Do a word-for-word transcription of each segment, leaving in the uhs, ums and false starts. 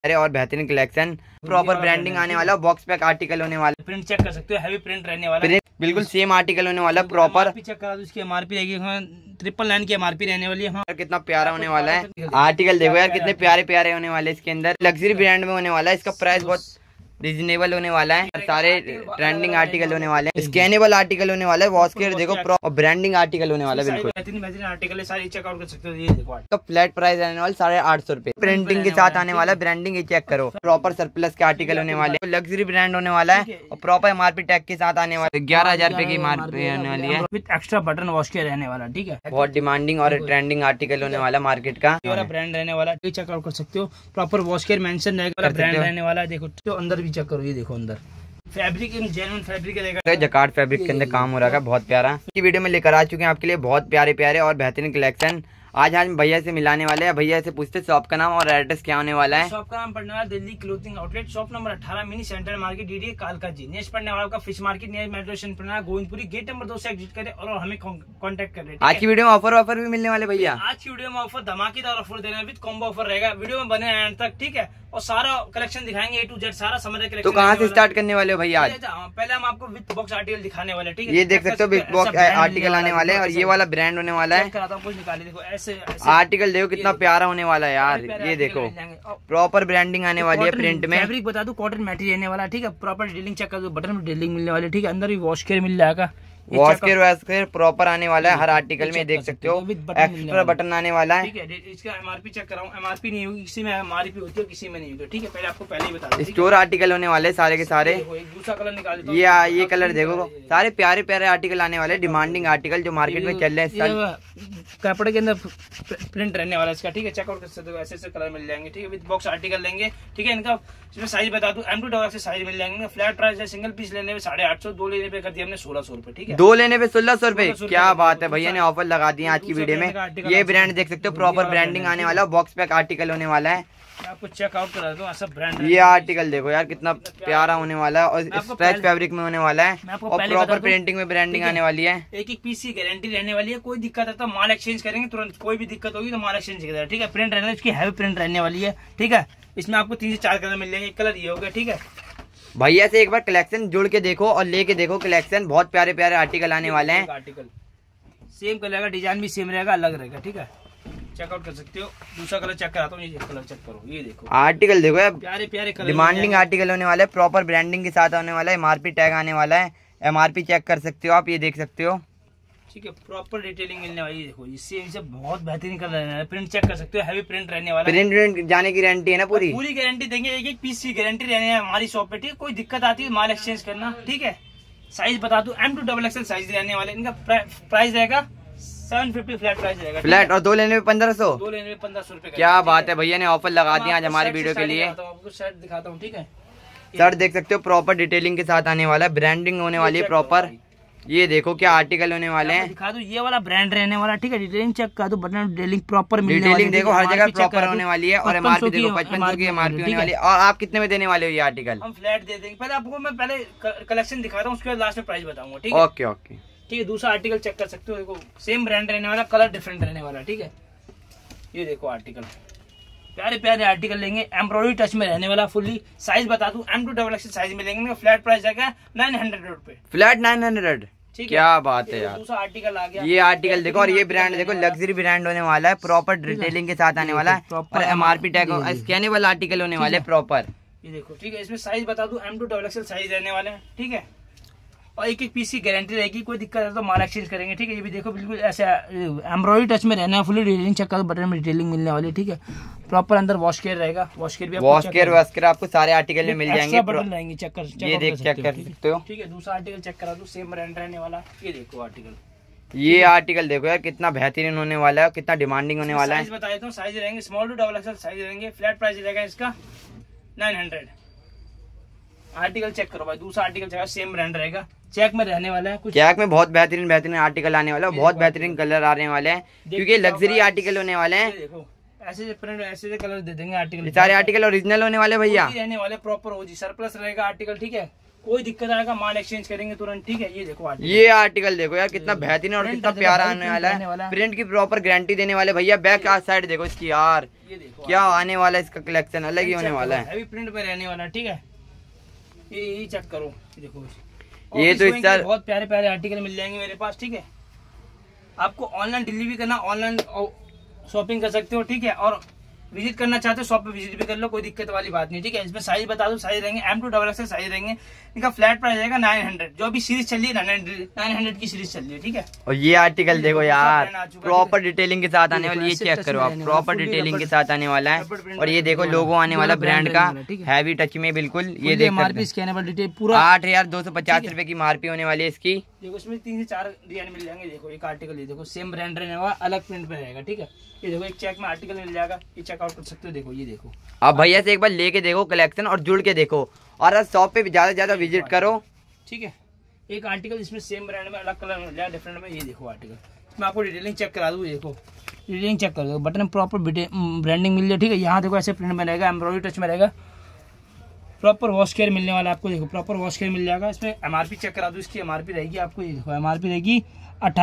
अरे और बेहतरीन कलेक्शन, प्रॉपर ब्रांडिंग आने वाला, बॉक्स पैक आर्टिकल होने वाला, प्रिंट चेक कर सकते हो, हैवी प्रिंट रहने वाला, प्रिंट बिल्कुल सेम आर्टिकल होने वाला प्रॉपर। चेक करा दो, इसकी एमआरपी रहेगी ट्रिपल नाइन की एमआरपी रहने वाली है। कितना प्यारा होने वाला है आर्टिकल, देखो यार कितने प्यारे प्यारे होने वाले, इसके अंदर लग्जरी ब्रांड में होने वाला है, इसका प्राइस बहुत रीजनेबल होने वाला है, सारे ट्रेंडिंग आर्टिकल होने वाले हैं, स्कैनेबल आर्टिकल होने वाला है, वॉश केयर देखो और ब्रांडिंग आर्टिकल होने वाला है, बिल्कुल बेहतरीन आर्टिकल है, सारी चेकआउट कर सकते हो। ये देखो तो फ्लैट प्राइस रहने वाला साढ़े आठ सौ रुपए, प्रिंटिंग के साथ आने वाला, ब्रांडिंग ये चेक करो, प्रॉपर सरप्लस के आर्टिकल होने वाले, लग्जरी ब्रांड होने वाला है और प्रॉपर एमआरपी टैग के साथ आने वाला, ग्यारह हजार रुपए की एमआरपी होने वाली है, with extra button wash care रहने वाला। ठीक है, बहुत डिमांडिंग और ट्रेंडिंग आर्टिकल होने वाला मार्केट का, ब्रांड रहने वाला, चेकआउट कर सकते हो, प्रॉपर वॉश केयर मेंशन रहेगा, ब्रांड रहने वाला। देखो तो अंदर भी चेक करो, ये देखो अंदर फैब्रिक जेन्युइन फैब्रिक रहेगा, जकार्ड फैब्रिक के अंदर काम हो रहा है, बहुत प्यारा। इस वीडियो में लेकर आ चुके हैं आपके लिए बहुत प्यारे प्यारे और बेहतरीन कलेक्शन। आज आज भैया से मिलाने वाले हैं, भैया से पूछते शॉप का नाम और एड्रेस क्या होने वाला है। शॉप का नाम पड़ने वाला Delhi clothing outlet, shop number अठारह, मिनी सेंटर मार्केट, डीडीए कालका जी। नेक्स्ट पड़ने वाला fish market near metro station पड़ने वाला गोविंदपुरी, गेट नंबर दो से एग्जिट करें और हमें कांटेक्ट करें। आज की वीडियो में ऑफर ऑफर भी मिलने वाले भैया, आज की वीडियो में ऑफर धमाकेदार ऑफर देना विद कॉम्बो ऑफर रहेगा, वीडियो में बने एंड तक। ठीक है, और सारा कलेक्शन दिखाएंगे ए टू जेड, सारा समझ कलेक्शन। तो कहाँ से स्टार्ट करने वाले हो भैया आज? पहले हम आपको विद बॉक्स आर्टिकल दिखाने वाले, ठीक है, ये देख सकते हो बिग बॉक्स आर्टिकल आने वाले और ये वाला ब्रांड होने वाला है। कुछ निकाले देखो, ऐसे आर्टिकल देखो कितना प्यारा होने वाला है यार, ये देखो प्रॉपर ब्रांडिंग आने वाली है, प्रिंट में फैब्रिक बता दूं कॉटन मैटेरियल रहने वाला। ठीक है, प्रॉपर डिटेलिंग चेक कर दो, बटन में डिटेलिंग मिलने वाली। ठीक है, अंदर भी वॉश केयर मिल जाएगा, wash care wash care proper आने वाला है, हर आर्टिकल में देख सकते हो एक्स्ट्रा बटन आने वाला है। ठीक है, इसका एमआरपी चेक कराऊं, एमआरपी नहीं होगी, किसी में एमआरपी होती है किसी में नहीं होती। ठीक है, पहले आपको पहले ही बता दूं, स्टोर आर्टिकल होने वाले सारे के सारे। एक दूसरा कलर निकाल दो, ये ये कलर देखो, सारे प्यारे प्यारे आर्टिकल आने वाले, डिमांडिंग आर्टिकल जो मार्केट में चल रहे हैं, कपड़े के अंदर प्रिंट रहने वाला इसका। ठीक है, चेकआउट कर सकते हो, ऐसे ऐसे कलर मिल जाएंगे। ठीक है, विद बॉक्स आर्टिकल लेंगे। ठीक है, इनका इसमें साइज बता दूं, एम टू डबल से साइज मिल जाएंगे। फ्लैट प्राइस है, सिंगल पीस लेने में साढ़े आठ सौ, दो लेने पे कर दिया हमने सोलह सौ रुपए। ठीक है, दो लेने पे सोलह सौ रुपए, क्या बात है, भैया ने ऑफर लगा दिया आज की वीडियो में। ये ब्रांड देख सकते हो, प्रॉपर ब्रांडिंग आने वाला, बॉक्स पैक आर्टिकल होने वाला है, आपको चेकआउट करा दूं, ऐसा ब्रांड। ये आर्टिकल देखो यार कितना प्यारा होने वाला है और स्ट्रेच फैब्रिक में होने वाला है और प्रॉपर प्रिंटिंग में ब्रांडिंग आने वाली है। एक एक पीस की गारंटी रहने वाली है, कोई दिक्कत है तो माल एक्सचेंज करेंगे तुरंत, कोई भी दिक्कत होगी तो माल एक्सचेंज करेगा। ठीक है, प्रिंट रहने इसकी हैवी प्रिंट रहने वाली है। ठीक है, इसमें आपको तीन से चार कलर मिल जाएंगे, एक कलर ये हो गया। ठीक है, भैया से एक बार कलेक्शन जुड़ के देखो और लेके देखो कलेक्शन, बहुत प्यारे प्यारे आर्टिकल आने वाले हैं। आर्टिकल सेम कलर का, डिजाइन भी सेम रहेगा, अलग रहेगा। ठीक है, चेकआउट कर सकते हो। दूसरा कलर चेक कराता हूँ, ये कलर चेक करो, ये देखो आर्टिकल देखो यार, प्यारे प्यारे कलर, डिमांडिंग आर्टिकल होने वाला है, प्रॉपर ब्रांडिंग के साथ होने वाला है, एमआरपी टैग आने वाला है, एमआरपी चेक कर सकते हो आप, ये देख सकते हो। ठीक है, प्रॉपर डिटेलिंग मिलने वाली, देखो इससे इनसे बहुत बेहतरीन कलर रहने वाला, प्रिंट चेक कर सकते हो, हैवी प्रिंट रहने वाला, प्रिंट प्रिंट जाने की गारंटी है ना, पूरी पूरी गारंटी देंगे, एक एक पीस की गारंटी रहने है हमारी शॉप पे। ठीक है, कोई दिक्कत आती है माल एक्सचेंज करना। ठीक है, साइज बता दूं, M to double XL size रहने वाले, इनका प्राइस रहेगा सेवन फिफ्टी, फ्लैट प्राइस रहेगा। फ्लैट और दो लेने में पंद्रह सौ, दो लेने में पंद्रह सौ रुपए। क्या बात है, भैया ने ऑफर लगा दिया आज हमारी वीडियो के लिए। आपको शर्ट दिखाता हूँ। ठीक है, शर्ट देख सकते हो, प्रॉपर डिटेलिंग के साथ आने वाला है, ब्रांडिंग होने वाली है प्रॉपर। ये देखो क्या आर्टिकल होने वाले हैं, दिखा दो, ये वाला ब्रांड रहने वाला। ठीक है, डिटेलिंग चेक कर दो, बटन डिटेलिंग प्रॉपर मिलने वाली, डिटेलिंग देखो हर जगह प्रॉपर होने वाली है और एमआरपी देखो पचपन सौ की एमआरपी होने वाली है। और आप कितने में देने वाले हो ये आर्टिकल? हम फ्लैट दे देंगे, पहले आपको मैं पहले कलेक्शन दिखाता हूँ, उसके बाद लास्ट में प्राइस बताऊंगा। ठीक है, ओके ओके। ठीक है, दूसरा आर्टिकल चेक कर सकते हो, देखो सेम ब्रांड रहने वाला, कलर डिफरेंट रहने वाला। ठीक है, ये देखो आर्टिकल, प्यारे प्यारे आर्टिकल लेंगे, एम्ब्रॉयडरी टच में रहने वाला, फुल्ली। साइज बता दूं, M to double XL size में लेंगे, फ्लैट प्राइस जाएगा नाइन हंड्रेड रुपए, फ्लैट नाइन हंड्रेड। क्या बात है यार, दूसरा आर्टिकल आ गया, ये आर्टिकल देखो और ये ब्रांड देखो, लग्जरी ब्रांड होने वाला है, प्रॉपर डिटेलिंग के साथ आने वाला है और एमआरपी टैग स्कैनेबल आर्टिकल होने वाले प्रॉपर। ये देखो, ठीक है, इसमें साइज बता दूं, M to double XL size रहने वाले हैं। ठीक है, और एक एक पीस की गारंटी रहेगी, कोई दिक्कत है तो माल एक्सचेंज करेंगे। ठीक है, ये भी देखो बिल्कुल ऐसे एम्ब्रॉयडरी टच में रहना है, फुली डिटेलिंग चेक करो, बटन में डिटेलिंग मिलने वाली। ठीक है, प्रॉपर अंदर वॉश केयर रहेगा, वॉश केयर भी वॉश केयर वॉश केयर आपको सारे आर्टिकल में मिल जाएंगे, बटन रहेंगे, चेक कर, ये देख चेक कर सकते हो। ठीक है, दूसरा आर्टिकल चेक करा दो, सेम ब्रांड रहने वाला, ये देखो आर्टिकल, ये आर्टिकल देखो यार कितना बेहतरीन होने वाला है, कितना डिमांडिंग होने वाला है। साइज बता देता हूँ, साइज रहेंगे small to double XL size रहेंगे, फ्लैट प्राइस रहेगा इसका नाइन हंड्रेड। आर्टिकल चेक करो भाई, दूसरा आर्टिकल चेक, सेम ब्रांड रहेगा, चेक में रहने वाला है, कुछ चेक में बहुत बेहतरीन बेहतरीन आर्टिकल आने वाला है, बहुत बेहतरीन कलर आने वाले हैं, क्योंकि लग्जरी आर्टिकल होने वाले हैं। देखो ऐसे प्रिंट ऐसे कलर दे देंगे आर्टिकल, सारे आर्टिकल ओरिजिनल होने वाले भैया, रहने वाले प्रॉपर हो जी, सरप्लस रहेगा आर्टिकल। ठीक है, कोई दिक्कत आएगा माल एक्सचेंज करेंगे तुरंत, ठीक है। ये देखो आर्टिकल, ये आर्टिकल देखो यार कितना बेहतरीन और कितना प्यारा आने वाला है। प्रिंट की प्रॉपर गारंटी देने वाले भैया। बैक साइड देखो इसकी यार, ये देखो क्या आने वाला है, इसका कलेक्शन अलग ही होने वाला है, हैवी प्रिंट में रहने वाला है, ठीक है। ये ये चेक करो, देखो ये तो इस तरह बहुत प्यारे प्यारे आर्टिकल मिल जाएंगे मेरे पास, ठीक है। आपको ऑनलाइन डिलीवरी करना, ऑनलाइन शॉपिंग कर सकते हो, ठीक है। और विजिट करना चाहते हो शॉप पे विजिट भी कर लो, कोई दिक्कत वाली बात नहीं, ठीक है। इसमें साइज बता दो, साइज रहेंगे M to double X size रहेंगे। इनका फ्लैट प्राइस रहेगा नाइन हंड्रेड। जो अभी सीरीज चल रही है नाइन हंड्रेड की सीरीज चल रही है, ठीक है। और ये आर्टिकल देखो यार प्रॉपर डिटेलिंग के साथ आने वाली, ये चेक करो आप, प्रॉपर डिटेलिंग के साथ आने वाला है। और ये देखो लोगो आने वाला ब्रांड का, हैवी टच में बिल्कुल। ये देखो स्कैनेबल डिटेल पूरा आठ हजार दो सौ पचास रूपए की मारपी होने वाली है इसकी। देखो इसमें तीन से चार डिजाइन मिल जाएंगे। देखो एक आर्टिकल, ये देखो सेम ब्रांड रहने वाला, अलग प्रिंट पे रहेगा, ठीक है। ये देखो एक चेक में आर्टिकल मिल जाएगा, ये चेकआउट कर सकते हो। देखो ये देखो आप भैया से एक बार लेके देखो कलेक्शन और जुड़ के देखो, और शॉप पे ज्यादा से ज्यादा विजिट करो, ठीक है। एक आर्टिकल इसमें सेम ब्रांड में अलग कलर मिल जाएगा, डिफरेंट में। ये देखो आर्टिकल, मैं आपको डिटेलिंग चेक करा दूँ। देखो डिटेलिंग चेक कर दो, बटन प्रॉपर ब्रांडिंग मिल जाए, ठीक है। यहाँ देखो ऐसे प्रिंट में रहेगा, एम्ब्रॉयडरी टच में रहेगा, प्रॉपर वॉश केयर मिलने वाला आपको। देखो प्रॉपर वॉश केयर मिल जाएगा। इसमें एमआरपी चेक करा दूँ, इसकी एमआरपी रहेगी आपको, ये देखो एमआरपी रहेगी आठ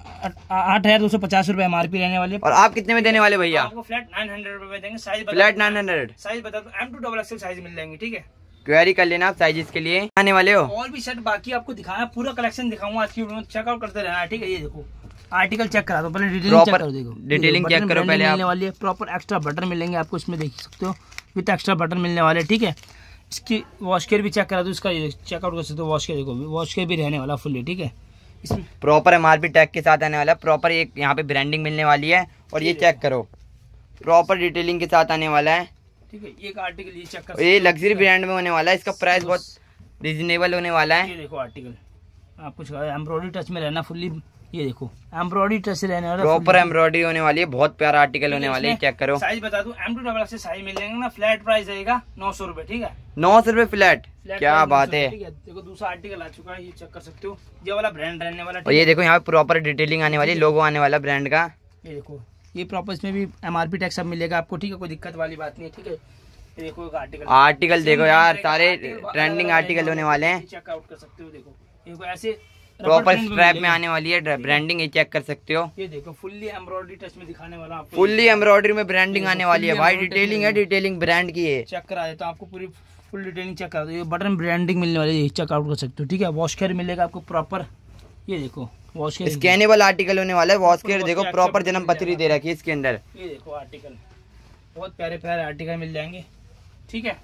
हजार दो सौ पचास रूपए एमआरपी रहने वाले। और आप कितने में देने वाले भैया? आपको फ्लैट नाइन हंड्रेड रुपए में देंगे। Size flat nine hundred size बता दो, M to double XL size मिल जाएंगे, ठीक है। क्वेरी कर लेना आप साइजेस के लिए आने वाले हो। और भी शर्ट बाकी आपको दिखाना, पूरा कलेक्शन दिखाऊंगा आज की वीडियो में, चेकआउट करते रहना, ठीक है। ये देखो आर्टिकल चेक करा दो, पहले डिटेलिंग चेक करो। देखो डिटेलिंग चेक करो पहले आप। वाली है प्रॉपर एक्स्ट्रा बटन मिलेंगे आपको, इसमें देख सकते हो विद एक्स्ट्रा बटन मिलने वाले, ठीक है। इसकी वॉश केयर भी चेक करा दो, इसका चेकआउट कर सकते हो। वॉश केयर देखो, वॉश केयर भी रहने वाला फुल्ली, ठीक है। इसमें प्रॉपर एमआरपी टैग के साथ आने वाला है, प्रॉपर एक यहाँ पे ब्रांडिंग मिलने वाली है। और ये चेक करो प्रॉपर डिटेलिंग के साथ आने वाला है, ठीक है। एक आर्टिकल ये चेक कर, ये लग्जरी ब्रांड में होने वाला है, इसका प्राइस बहुत रीजनेबल होने वाला है। ये देखो आर्टिकल आपको एम्ब्रॉयडरी टच में रहना फुल्ली, ये देखो एम्ब्रॉयडरी टच से रहने वाला, प्रॉपर एम्ब्रॉयडरी होने वाली है, बहुत प्यारा आर्टिकल होने वाले है। चेक करो साइज बता दूं, M to double X size मिल जाएंगे ना। फ्लैट प्राइस रहेगा नौ सौ रुपए, ठीक है। नौ सौ रुपए फ्लैट, क्या बात है। देखो दूसरा आर्टिकल आ चुका है, ये चेक कर सकते हो, ये वाला ब्रांड रहने वाला। और ये देखो यहाँ पे प्रॉपर डिटेलिंग आने वाली, लोगो आने वाला ब्रांड का। ये देखो ये प्रॉपर इसमें भी एमआरपी टैग सब मिलेगा आपको, ठीक है। कोई दिक्कत वाली बात नहीं है, ठीक है। ये देखो एक आर्टिकल, आर्टिकल देखो यार सारे ट्रेंडिंग आर्टिकल होने वाले हैं, चेकआउट कर सकते हो। देखो देखो ऐसे प्रॉपर स्ट्रैप में आने वाली है ब्रांडिंग, ये चेक कर सकते हो। ये देखो फुल्ली एम्ब्रॉयडरी टच में दिखाने वाला आपको, फुल्ली एम्ब्रॉयडरी में ब्रांडिंग आने वाली है भाई। डिटेलिंग है, डिटेलिंग ब्रांड की है। चेक करा देता हूं आपको, पूरी फुल डिटेलिंग चेक करा दो। ये बटन ब्रांडिंग मिलने वाली है, चेकआउट कर सकते हो, ठीक है। वॉश केयर मिलेगा आपको प्रॉपर, ये देखो वॉश केयर स्कैनेबल आर्टिकल होने वाला है। वॉश केयर देखो प्रॉपर जन्म पत्री दे रखी है इसके अंदर। ये देखो आर्टिकल, बहुत प्यारे प्यारे आर्टिकल मिल जाएंगे, ठीक है।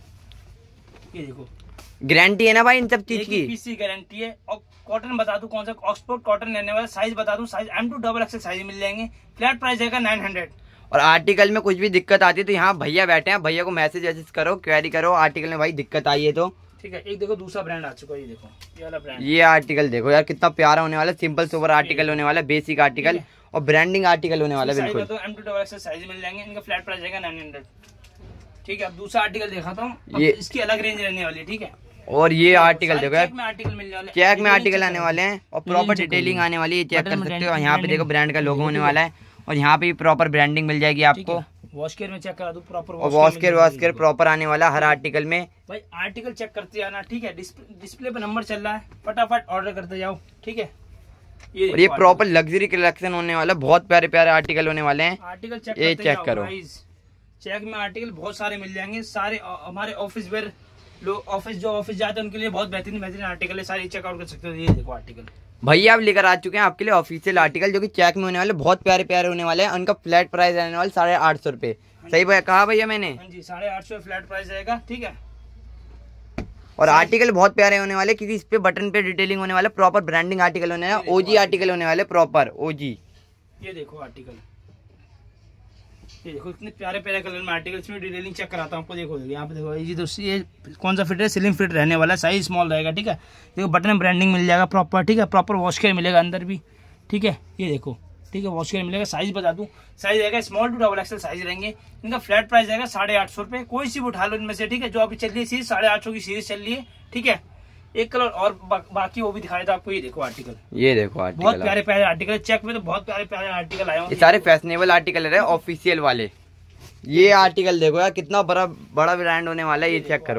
ये देखो गारंटी है ना भाई इन सब चीज की, पीसी गारंटी है। और कॉटन बता दूं कौन सा, ऑक्सफोर्ड कॉटन लेने वाला। साइज बता दूं, size M to double XL size मिल जाएंगे। फ्लैट प्राइस रहेगा नाइन हंड्रेड। और आर्टिकल में कुछ भी दिक्कत आती है तो यहाँ भैया बैठे हैं, भैया को मैसेज वैसेज करो, क्वेरी करो आर्टिकल में भाई दिक्कत आई है तो, ठीक है। एक देखो दूसरा ब्रांड आ चुका है, ये देखो ये वाला ब्रांड। ये आर्टिकल देखो यार कितना प्यारा होने वाला है, सिंपल सोबर आर्टिकल होने वाला है, बेसिक आर्टिकल और ब्रांडिंग आर्टिकल होने वाला है बिल्कुल। M to double XL size मिल जाएंगे, इनका फ्लैट प्राइस रहेगा नाइन हंड्रेड, ठीक है। अब दूसरा आर्टिकल दिखाता हूँ, ये इसकी अलग रेंज रहने वाली है, ठीक है। और ये आर्टिकल देखो यार, चेक में आर्टिकल मिलने वाले, चेक में आर्टिकल आने वाले हैं और प्रॉपर डिटेलिंग आने वाली है, चेक कर सकते हो। यहाँ पे देखो ब्रांड का लोगो होने वाला है और यहाँ पे प्रॉपर ब्रांडिंग मिल जाएगी आपको। वॉश केयर में चेक करा दूं प्रॉपर, और wash care wash care proper आने वाला हर आर्टिकल में। भाई आर्टिकल चेक करते जाना, ठीक है। डिस्प्ले पे नंबर चल रहा है, फटाफट ऑर्डर करते जाओ, ठीक है। ये और ये प्रॉपर लग्जरी कलेक्शन होने वाला, बहुत प्यारे प्यारे आर्टिकल होने वाले हैं। आर्टिकल चेक ये चेक करो, चेक में आर्टिकल बहुत सारे मिल जाएंगे, सारे हमारे ऑफिस वेयर लोग, ऑफिस जो ऑफिस जाते हैं उनके लिए बहुत बेहतरीन बेहतरीन आर्टिकल है, सारे चेकआउट कर सकते हो। ये देखो आर्टिकल भैया आप लेकर आ चुके हैं आपके लिए ऑफिशियल आर्टिकल, जो कि चेक में होने वाले, बहुत प्यारे प्यारे होने वाले हैं। उनका फ्लैट प्राइस रहने वाला साढ़े आठ सौ रुपए। सही भैया कहा भैया मैंने? हाँ जी, साढ़े आठ सौ फ्लैट प्राइस रहेगा, ठीक है। और आर्टिकल बहुत प्यारे होने वाले, क्योंकि इस पे बटन पे डिटेलिंग होने वाला, प्रॉपर ब्रांडिंग आर्टिकल होने वाला, ओजी आर्टिकल होने वाले, प्रॉपर ओजी। ये देखो आर्टिकल, ये देखो इतने प्यारे प्यारे कलर में आर्टिकल, इसमें डिटेलिंग चेक कराता हूँ आपको। देखो यहाँ पे देखो, ये तो ये कौन सा फिट है, स्लिम फिट रहने वाला, साइज स्मॉल रहेगा, ठीक है। देखो बटन ब्रांडिंग मिल जाएगा प्रॉपर, ठीक है। प्रॉपर वॉश केयर मिलेगा अंदर भी, ठीक है। ये देखो, ठीक है, वॉश केयर मिलेगा। साइज बता दूं, साइज रहेगा small to double XL size रहेंगे। इनका फ्लैट प्राइस रहेगा साढ़े आठ सौ रुपए। कोई सी भी उठा लो इनमें से, ठीक है। जो अभी चल रही है सीरीज, साढ़े आठ सौ की सीरीज चल रही है, ठीक है। एक कलर और बा, बाकी वो भी दिखाया था आपको। ये देखो आर्टिकल, ये देखो आर्टिकल, बहुत प्यारे प्यारे आर्टिकल, चेक में तो बहुत प्यारे प्यारे आर्टिकल आए हैं, सारे फैशनेबल आर्टिकल है, ऑफिशियल वाले। ये आर्टिकल देखो यार कितना बड़ा बड़ा ब्रांड होने वाला है, ये चेक करो।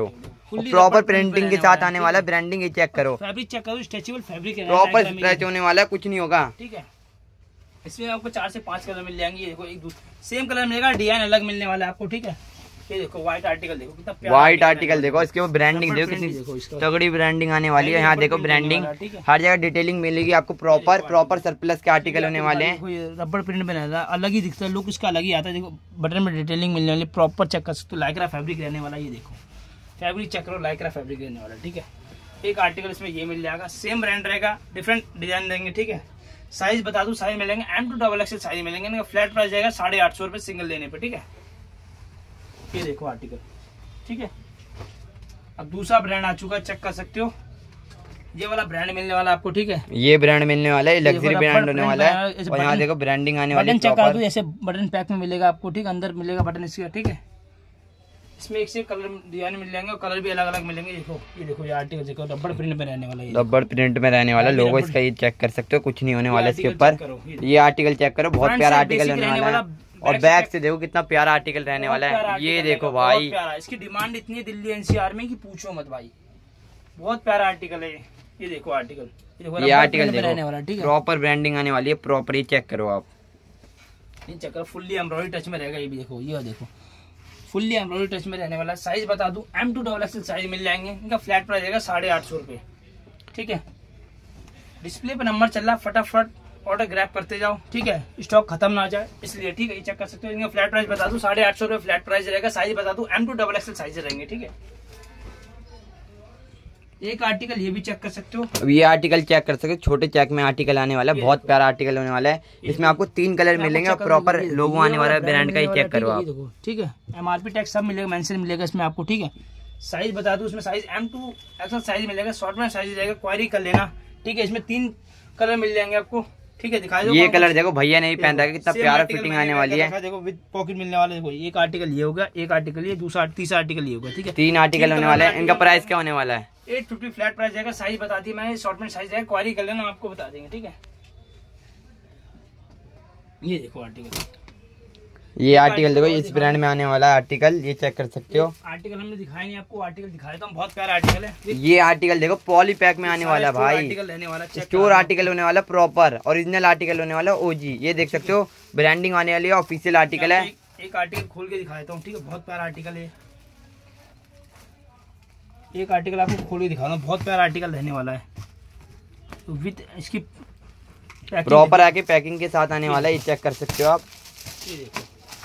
प्रॉपर प्रिंटिंग के साथ आने वाला ब्रांडिंग। ये चेक करो, फैब्रिक चेक करो, स्ट्रेचेबल फैब्रिक है, प्रॉपर स्ट्रेच होने वाला, कुछ नहीं होगा। ठीक है, इसमें आपको चार से पांच कलर मिल जाएंगे। ये देखो एक सेम कलर मिलेगा, डिजाइन अलग मिलने वाला है आपको। ठीक है, ये देखो व्हाइट आर्टिकल देखो कितना प्यारा व्हाइट आर्टिकल देखो, इसके ऊपर ब्रांडिंग देखो कितनी तगड़ी ब्रांडिंग आने वाली है। यहाँ देखो ब्रांडिंग, हर जगह डिटेलिंग मिलेगी आपको। प्रॉपर प्रॉपर सरप्लस के आर्टिकल होने वाले हैं। रबर प्रिंट में रहता है, अलग ही दिखता है, लुक इसका अलग ही आता है। देखो बटन में डिटेलिंग मिलने वाली, प्रॉपर चेक कर सकते हो। लाइक्रा फैब्रिक रहने वाला, ये देखो फैब्रिक चेक करो, लाइक्रा फैब्रिक रहने वाला। ठीक है, एक आर्टिकल इसमें ये मिल जाएगा, सेम ब्रांड रहेगा, डिफरेंट डिजाइन देंगे। ठीक है, साइज बता दूं, साइज मिलेंगे M to double XL size मिलेंगे। इनका फ्लैट प्राइस जाएगा साढ़े आठ सौ रुपए सिंगल लेने पे। ठीक है, ये देखो आर्टिकल। ठीक है, अब दूसरा ब्रांड आ चुका है, चेक कर सकते हो, ये वाला ब्रांड मिलने वाला आपको। ठीक है, ये ब्रांड मिलने वाला है, लग्जरी ब्रांड होने वाला है। और यहाँ देखो ब्रांडिंग आने वाली है। बटन चेक कर दो, ऐसे बटन पैक में मिलेगा आपको। ठीक है, अंदर मिलेगा बटन इसका। ठीक है, इसमें एक से एक कलर डिजाइन मिल जाएंगे और कलर भी अलग अलग मिलेंगे। देखो ये देखो ये आर्टिकल देखो, रबड़ प्रिंट में रहने वाला है, रबड़ प्रिंट में रहने वाला लोगो इसका, ये चेक कर सकते हो, कुछ नहीं होने वाला इसके ऊपर। ये आर्टिकल चेक करो, बहुत प्यारा आर्टिकल होने वाला है। और बैक से देखो कितना प्यारा आर्टिकल रहने वाला है। ये देखो भाई, इसकी डिमांड इतनी है दिल्ली एनसीआर में कि पूछो मत भाई, बहुत प्यारा आर्टिकल है। ये देखो आर्टिकल, ये आर्टिकल देखो, प्रॉपर ब्रांडिंग आने वाली है, प्रॉपर। ये चेक करो आप, ये चेक करो, फुल्ली एम्ब्रॉयडरी टच में रहेगा। ये भी देखो, ये देखो फुल्ली एम्ब्रॉयडरी टच में रहने वाला। साइज बता दूं, M to double XL size मिल जाएंगे। इनका फ्लैट प्राइस रहेगा साढ़े आठ सौ रुपए। ठीक है, डिस्प्ले पे नंबर चल रहा, फटाफट ऑर्डर ग्रैब करते जाओ। ठीक है, स्टॉक खत्म ना जाए इसलिए। ठीक है, ये चेक कर सकते हो। इनका फ्लैट प्राइस बता दूं, साढ़े आठ सौ रुपए फ्लैट प्राइस रहेगा। साइज बता दूं, M to double XL size रहेंगे। ठीक है, एक आर्टिकल ये भी चेक कर सकते हो। अब ये आर्टिकल चेक कर सकते हो, छोटे चेक में आर्टिकल आने वाला है, बहुत प्यारा आर्टिकल होने वाला है। इसमें आपको तीन कलर मिलेंगे और प्रॉपर लोगो आने वाला है ब्रांड का। ये चेक करो आप। ठीक है, एमआरपी टैक्स सब मिलेगा, मेंशन मिलेगा इसमें आपको। ठीक है, साइज बता दूं, इसमें size M to XL size मिलेगा, शॉर्ट में साइज रहेगा, क्वारी कर लेना। ठीक है, इसमें तीन कलर मिल जाएंगे आपको। ठीक है, दिखा दो ये कलर देखो, भैया नहीं पहनता है, कितना प्यारा फिटिंग आने वाली है। देखो विद पॉकेट मिलने वाला है। देखो एक आर्टिकल ये होगा, एक आर्टिकल ये, दूसरा तीसरा आर्टिकल ये होगा। ठीक है, तीन आर्टिकल होने वाले हैं। इनका प्राइस क्या होने वाला है? एट फिफ्टी फ्लैट प्राइस जाएगा। साइज बता दी मैंने, शॉर्टमेंट साइज है, क्वारी कर लेना, आपको बता देंगे। ठीक है, ये देखो आर्टिकल, ये आर्टिकल देखो, इस ब्रांड में आने वाला आर्टिकल, ये चेक कर सकते हो। आर्टिकल हमने दिखाया नहीं आपको, आर्टिकल दिखा देता हूँ, बहुत प्यारा आर्टिकल है। ये आर्टिकल देखो, पॉली पैक में आने वाला भाई, आर्टिकल रहने वाला, स्टोर आर्टिकल होने वाला, प्रॉपर ओरिजिनल आर्टिकल होने वाला, ओजी। ये देख सकते हो, ब्रांडिंग आने वाली है, ऑफिशियल आर्टिकल है। एक आर्टिकल खोल के दिखा देता हूँ। ठीक है, बहुत प्यारा आर्टिकल है। एक आर्टिकल आपको खोल के दिखा रहा हूँ, बहुत प्यारा आर्टिकल रहने वाला है, विद इसकी प्रॉपर आके पैकिंग के साथ आने वाला है। ये चेक कर सकते हो आप। ये देखो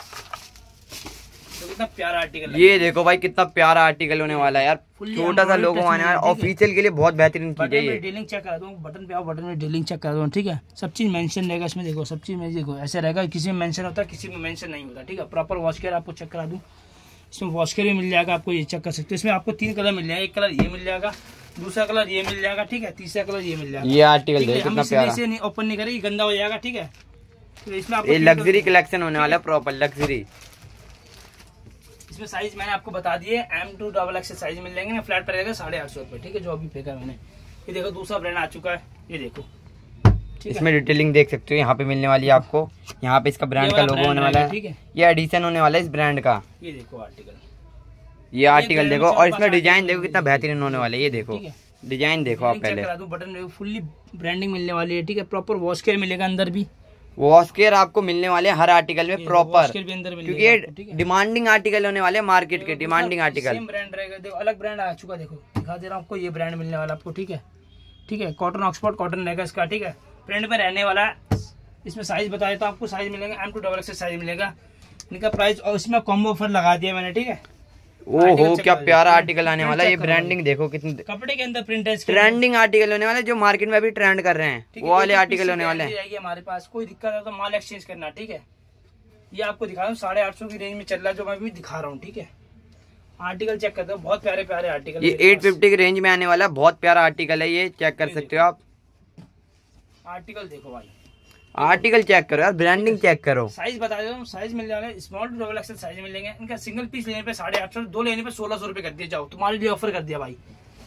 तो कितना प्यारा आर्टिकल है। ये देखो भाई, कितना प्यारा आर्टिकल होने वाला है यार, छोटा सा लोगो आने वाला है। ऑफिशियल के लिए बहुत बेहतरीन चीज है ये। डिटेलिंग चेक करा दूं, बटन पे आओ, बटन में डिटेलिंग चेक करा दूं। ठीक है, सब चीज मेंशन रहेगा इसमें। देखो सब चीज में देखो ऐसे रहेगा, किसी में मेंशन होता है, किसी में मेंशन नहीं होता। ठीक है, प्रॉपर वॉश केयर आपको चेक करा दूं, इसमें वॉश केयर भी मिल जाएगा आपको। ये चेक कर सकते हो, इसमें आपको तीन कलर मिल जाएगा, एक कलर ये मिल जाएगा, दूसरा कलर ये मिल जाएगा। ठीक है, तीसरा कलर ये मिल जाएगा। ये आर्टिकल देखो कितना प्यारा, इसे नहीं ओपन नहीं करें, ये गंदा हो जाएगा। ठीक है, तो इसमें ये लग्जरी कलेक्शन होने वाला है, प्रॉपर लग्जरी। इसमें साइज मैंने आपको बता दिए, M to double X size मिल जाएंगे ना, फ्लैट पड़ेगा साढ़े आठ सौ रुपए। ठीक है, जो अभी पे मैंने ये देखो, दूसरा ब्रांड आ चुका है, ये देखो। इसमें डिटेलिंग देख सकते हो, यहाँ पे मिलने वाली है आपको। यहाँ पे इसका ब्रांड का लोगो होने वाला है। ठीक है, ये एडिशन होने वाला है इस ब्रांड का। ये देखो आर्टिकल, ये आर्टिकल देखो, और इसमें डिजाइन देखो कितना बेहतरीन होने वाला है। ये देखो डिजाइन देखो आप पहले, बटन फुल्ली ब्रांडिंग मिलने वाली है। ठीक है, प्रॉपर वॉश केयर मिलेगा, अंदर भी वॉश केयर आपको मिलने वाले हर आर्टिकल में प्रॉपर, क्योंकि ये डिमांडिंग आर्टिकल होने वाले मार्केट के, डिमांडिंग आर्टिकल। सेम ब्रांड रहेगा, देखो अलग ब्रांड आ चुका, देखो दिखा दे रहा हूँ आपको, ये ब्रांड मिलने वाला आपको। ठीक है, ठीक है, कॉटन ऑक्सफोर्ड कॉटन रहेगा इसका। ठीक है, प्रिंट में रहने वाला है। इसमें साइज बताया तो आपको, साइज मिलेगा M to double X size मिलेगा। इनका प्राइस और इसमें कॉम्बो ऑफर लगा दिया मैंने। ठीक है, ओहो क्या प्यारा आर्टिकल आने वाला है। ये ब्रांडिंग देखो कितनी, कपड़े के अंदर प्रिंट है, ट्रेंडिंग आर्टिकल होने वाला, जो मार्केट में अभी ट्रेंड कर रहे हैं, वो वाले आर्टिकल होने वाले हैं। हमारे पास कोई दिक्कत है तो माल एक्सचेंज करना। ठीक है, ये आपको दिखा रहा हूँ, साढ़े आठ सौ की रेंज में चल रहा है, जो मैं भी दिखा रहा हूँ। ठीक है, आर्टिकल चेक करते हो, बहुत प्यारे प्यारे आर्टिकल। ये एट फिफ्टी की रेंज में आने वाला बहुत प्यारा आर्टिकल है, ये चेक कर सकते हो आप। आर्टिकल देखो भाई, आर्टिकल चेक करो यार, ब्रांडिंग चेक करो। साइज बता देता हूँ, साइज मिल जाएगा, small to double XL size मिलेंगे। इनका सिंगल पीस लेने पे साढ़े आठ सौ, दो लेने पे सोलह सौ रुपए कर दिया। जाओ, तुम्हारे लिए ऑफर कर दिया भाई,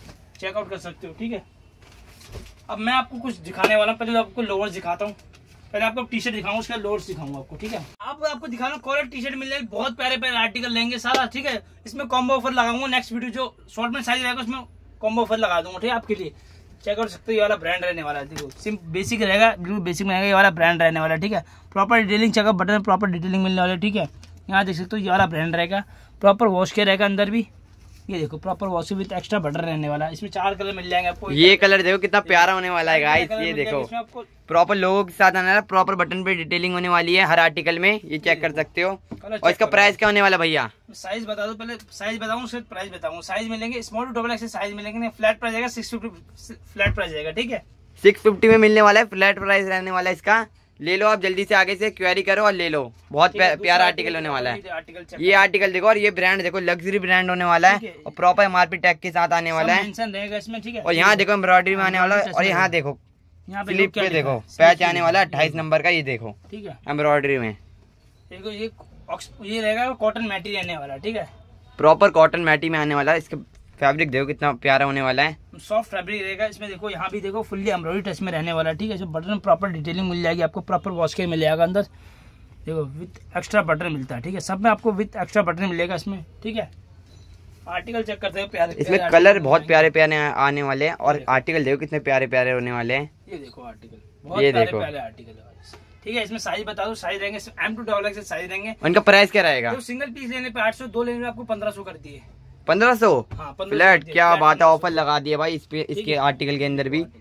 चेकआउट कर सकते हो। ठीक है, अब मैं आपको कुछ दिखाने वाला हूँ, पहले आपको लोअर दिखाता हूँ। पहले आपको टी शर्ट दिखाऊंगा, उसके लोअर्स दिखाऊंगा आपको, ठीक है। आप आपको दिखाना कॉलर टी शर्ट मिल जाएगी, बहुत प्यारे प्यारे आर्टिकल लेंगे सारा, ठीक है। इसमें कॉम्बो ऑफर लगाऊंगा, नेक्स्ट वीडियो जो शॉर्ट में साइज रहेगा उसमें कॉम्बो ऑफर लगा दूंगा, ठीक है, आपके लिए। चेक कर सकते हो, ये वाला ब्रांड रहने वाला है, देखो सिम बेसिक रहेगा, बिल्कुल बेसिक में रहेगा, ये वाला ब्रांड रहने वाला है, ठीक है। प्रॉपर डिटेलिंग चेकअप बटन में प्रॉपर डिटेलिंग मिलने वाला है, ठीक है। यहाँ देख सकते हो ये वाला ब्रांड रहेगा, प्रॉपर वॉश के रहेगा अंदर भी, ये देखो proper wash with extra button रहने वाला है। इसमें चार कलर मिल जाएंगे आपको। ये कलर देखो कितना प्यारा होने वाला है गाइस, ये देखो प्रॉपर लोगों के साथ आने वाला, प्रॉपर बटन पे डिटेलिंग होने वाली है हर आर्टिकल में, ये चेक कर सकते हो। और इसका प्राइस क्या होने वाला भैया? साइज बता दो, पहले साइज बताऊँ फिर प्राइस बताऊँ। साइज मिलेंगे small to double X size मिलेंगे, फ्लैट प्राइस आएगा सिक्स फिफ्टी, फ्लैट प्राइस आएगा, ठीक है। सिक्स फिफ्टी में मिलने वाला है, फ्लैट प्राइस रहने वाला है इसका। ले लो आप जल्दी से, आगे से क्वेरी करो और ले लो, बहुत प्यारा आर्टिकल होने वाला है। ये आर्टिकल देखो, और ये ब्रांड देखो लग्जरी ब्रांड होने वाला है, और प्रॉपर एमआरपी टैग के साथ आने वाला है इसमें, ठीक है। और यहाँ देखो एम्ब्रॉयडरी में आने वाला है, और यहाँ देखो स्लीप पे देखो पैच आने वाला है अट्ठाईस नंबर का, ये देखो, ठीक है, एम्ब्रॉयडरी में। देखो ये ये रहेगा कॉटन मैटी रहने वाला, ठीक है, प्रॉपर कॉटन मैटी में आने वाला है। इसका फैब्रिक देखो कितना प्यारा होने वाला है, सॉफ्ट फैब्रिक रहेगा। इसमें देखो यहाँ भी देखो फुल्ली एम्ब्रॉयडरी टच में रहने वाला है, ठीक है। जो बटन प्रॉपर डिटेलिंग मिल जाएगी आपको, प्रॉपर वॉश के मिल जाएगा अंदर, देखो विथ एक्स्ट्रा बटन मिलता है, ठीक है। सब में आपको विथ एक्स्ट्रा बटन मिलेगा इसमें, ठीक है। आर्टिकल चेक करते हैं, प्यारे इसमें कलर बहुत प्यारे प्यारे आने वाले हैं, और आर्टिकल देखो कितने प्यारे प्यारे होने वाले हैं। ये देखो आर्टिकल, बहुत ये देखो प्यारे आर्टिकल, ठीक है। इसमें साइज बता दो, साइज रहेंगे एम टू डबल एक्स से साइज रहेंगे। उनका प्राइस क्या रहेगा? सिंगल पीस लेने पे आठ सौ, दो लेने पे आपको पंद्रह सौ कर दिए, पंद्रह सौ हाँ, फ्लैट। क्या बात है, ऑफर लगा दिया भाई इस पे, इसके आर्टिकल के अंदर भी।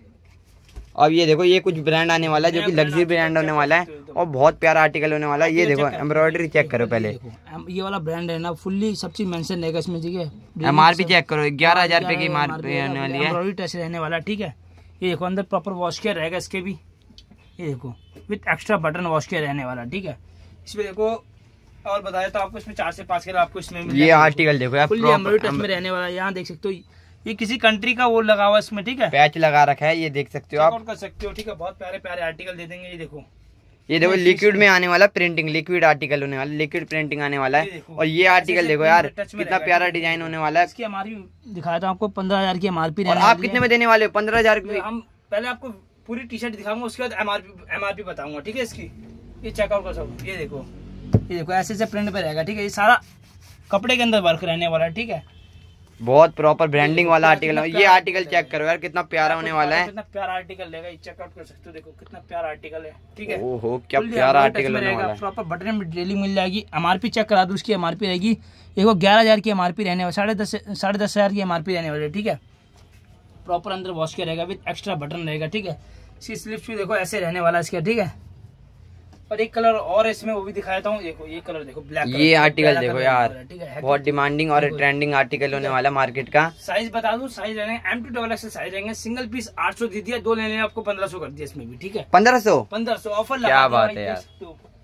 अब ये देखो ये कुछ ब्रांड आने वाला है जो कि लग्जरी ब्रांड होने वाला है, और बहुत प्यारा आर्टिकल होने वाला है। ये देखो एम्ब्रॉयडरी चेक करो पहले, ये वाला ब्रांड है ना, फुल्ली सब चीज मेंशन रहेगा इसमें, ठीक है। एमआरपी चेक करो, ग्यारह हजार रुपए की एमआरपी होने वाली है, एम्ब्रॉयडरी टच रहने वाला, ठीक है। ये देखो अंदर प्रॉपर वॉश केयर रहेगा इसके भी, ये देखो with extra button wash care रहने वाला, ठीक है। इसमें देखो और बताया तो आपको इसमें चार से पाँच कलर आपको इसमें ये आर्टिकल देखो यार, फुल्ली एम्ब्रॉयडरी टच में रहने वाला है। यहाँ देख सकते हो ये किसी कंट्री का वो लगा हुआ इसमें, ठीक है, पैच लगा रखा है, ये देख सकते हो आप, कर सकते हो, ठीक है। बहुत प्यारे प्यारे आर्टिकल दे देंगे, ये देखो ये देखो लिक्विड में आने वाला प्रिंटिंग, लिक्विड आर्टिकल होने वाला, लिक्विड प्रिंटिंग आने वाला है। और ये आर्टिकल देखो यार कितना प्यारा डिजाइन होने वाला है। इसकी एमआरपी दिखाया था आपको, पंद्रह हजार की एमआरपी। और आप कितने में देने वाले हो? पंद्रह हजार की। हम पहले आपको पूरी टी शर्ट दिखाऊंगा, उसके बाद एमआरपी एमआरपी बताऊंगा, ठीक है। इसकी ये चेकआउट कर सकते, ये देखो ये देखो ऐसे ऐसे प्रिंट पे रहेगा, ठीक है। ये सारा कपड़े के अंदर वर्क रहने वाला है, ठीक है। बहुत प्रॉपर ब्रांडिंग वाला आर्टिकल है। ये आर्टिकल चेक करो यार कितना प्यारा होने वाला है, कितना प्यारा आर्टिकल रहेगा, ये चेकआउट कर सकते हो, देखो कितना प्यारा आर्टिकल है, ठीक है। ओहो क्या प्यारा आर्टिकल होने वाला है, प्रॉपर बटन में डिटेलिंग मिल जाएगी। एमआरपी चेक करा दो, उसकी एमआरपी रहेगी देखो ग्यारह हजार की एमआरपी रहने वाली, साढ़े दस साढ़े दस हजार की एमआरपी रहने वाली, ठीक है। प्रॉपर अंदर वॉश किया रहेगा, विद एक्स्ट्रा बटन रहेगा, ठीक है। इसकी स्लिप्स भी देखो ऐसे रहने वाला इसका, ठीक है। और एक कलर और इसमें वो भी दिखाता हूँ, देखो ये कलर देखो ब्लैक, ये आर्टिकल देखो यार बहुत डिमांडिंग और ट्रेंडिंग आर्टिकल होने वाला मार्केट का। साइज बता दूं, साइज रहेंगे M to double X size रहेंगे। सिंगल पीस आठ सौ दे दिया, दो लेने आपको पंद्रह सौ कर दिया इसमें भी, ठीक है। पंद्रह सौ पंद्रह सौ ऑफर लगा, क्या बात है यार,